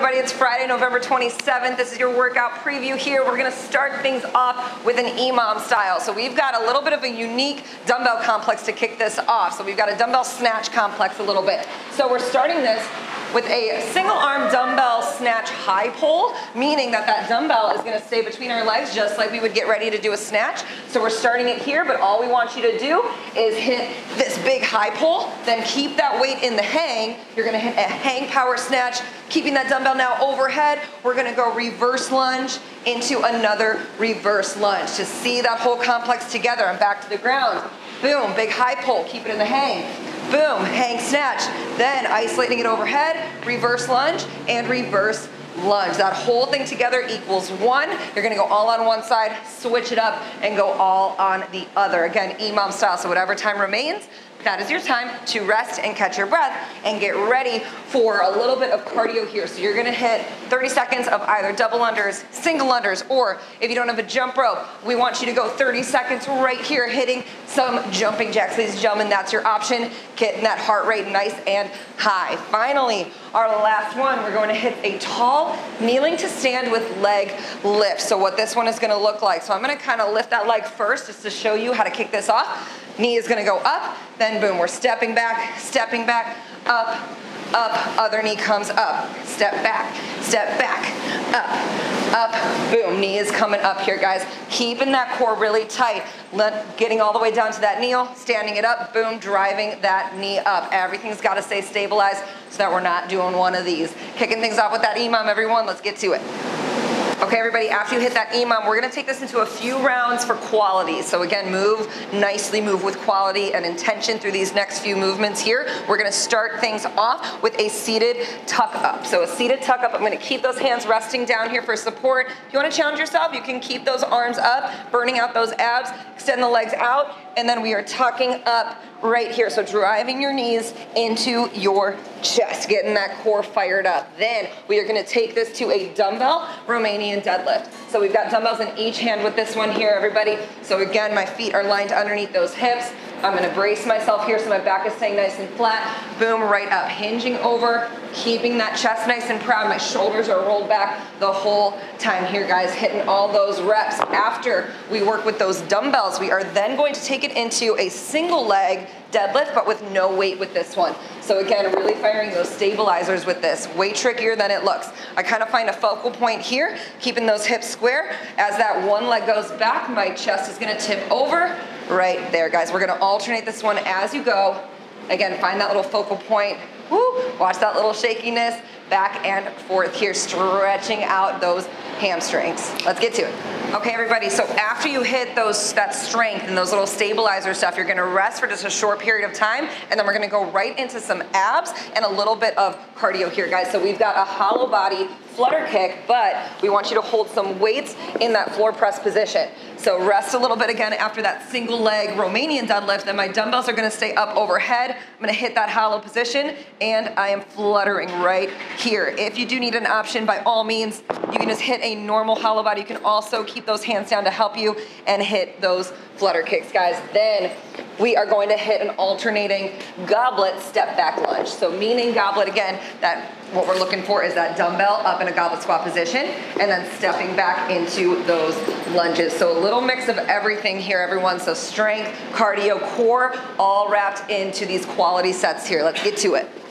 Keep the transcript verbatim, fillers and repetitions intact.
everybody, it's Friday, November twenty-seventh. This is your workout preview here. We're gonna start things off with an E M O M style. So we've got a little bit of a unique dumbbell complex to kick this off. So we've got a dumbbell snatch complex a little bit. So we're starting this with a single arm dumbbell snatch high pull, meaning that that dumbbell is gonna stay between our legs just like we would get ready to do a snatch. So we're starting it here, but all we want you to do is hit this big high pull, then keep that weight in the hang. You're gonna hit a hang power snatch, keeping that dumbbell now overhead. We're gonna go reverse lunge into another reverse lunge to see that whole complex together. And back to the ground. Boom, big high pull, keep it in the hang. Boom, hang snatch, then isolating it overhead, reverse lunge, and reverse lunge. That whole thing together equals one. You're gonna go all on one side, switch it up, and go all on the other. Again, E M O M style, so whatever time remains, that is your time to rest and catch your breath and get ready for a little bit of cardio here. So you're gonna hit thirty seconds of either double unders, single unders, or if you don't have a jump rope, we want you to go thirty seconds right here hitting some jumping jacks. Ladies and gentlemen, that's your option. Getting that heart rate nice and high. Finally, our last one, we're going to hit a tall kneeling to stand with leg lift. So what this one is gonna look like. So I'm gonna kind of lift that leg first just to show you how to kick this off. Knee is gonna go up, then boom, we're stepping back, stepping back, up, up, other knee comes up, step back, step back, up, up, boom, knee is coming up here, guys. Keeping that core really tight, Let, getting all the way down to that kneel, standing it up, boom, driving that knee up. Everything's gotta stay stabilized so that we're not doing one of these. Kicking things off with that E M O M, everyone, let's get to it. Okay, everybody, after you hit that E M O M, we're gonna take this into a few rounds for quality. So again, move nicely, move with quality and intention through these next few movements here. We're gonna start things off with a seated tuck up. So a seated tuck up, I'm gonna keep those hands resting down here for support. If you wanna challenge yourself, you can keep those arms up, burning out those abs, extend the legs out, and then we are tucking up right here. So driving your knees into your chest, getting that core fired up. Then we are gonna take this to a dumbbell Romanian deadlift. So we've got dumbbells in each hand with this one here, everybody. So again, my feet are lined underneath those hips. I'm gonna brace myself here so my back is staying nice and flat. Boom, right up, hinging over, keeping that chest nice and proud. My shoulders are rolled back the whole time here, guys, hitting all those reps. After we work with those dumbbells, we are then going to take it into a single leg deadlift, but with no weight with this one. So again, really firing those stabilizers with this. Way trickier than it looks. I kind of find a focal point here, keeping those hips square. As that one leg goes back, my chest is gonna tip over right there, guys. We're gonna alternate this one as you go. Again, find that little focal point. Woo! Watch that little shakiness. Back and forth here, stretching out those hamstrings. Let's get to it. Okay, everybody, so after you hit those that strength and those little stabilizer stuff, you're gonna rest for just a short period of time, and then we're gonna go right into some abs and a little bit of cardio here, guys. So we've got a hollow body flutter kick, but we want you to hold some weights in that floor press position. So rest a little bit again after that single leg Romanian deadlift, then my dumbbells are gonna stay up overhead. I'm gonna hit that hollow position, and I am fluttering right here. If you do need an option, by all means, you can just hit a normal hollow body. You can also keep those hands down to help you and hit those flutter kicks, guys. Then we are going to hit an alternating goblet step back lunge. So meaning goblet, again, that what we're looking for is that dumbbell up in a goblet squat position and then stepping back into those lunges. So a little mix of everything here, everyone. So strength, cardio, core, all wrapped into these quality sets here. Let's get to it.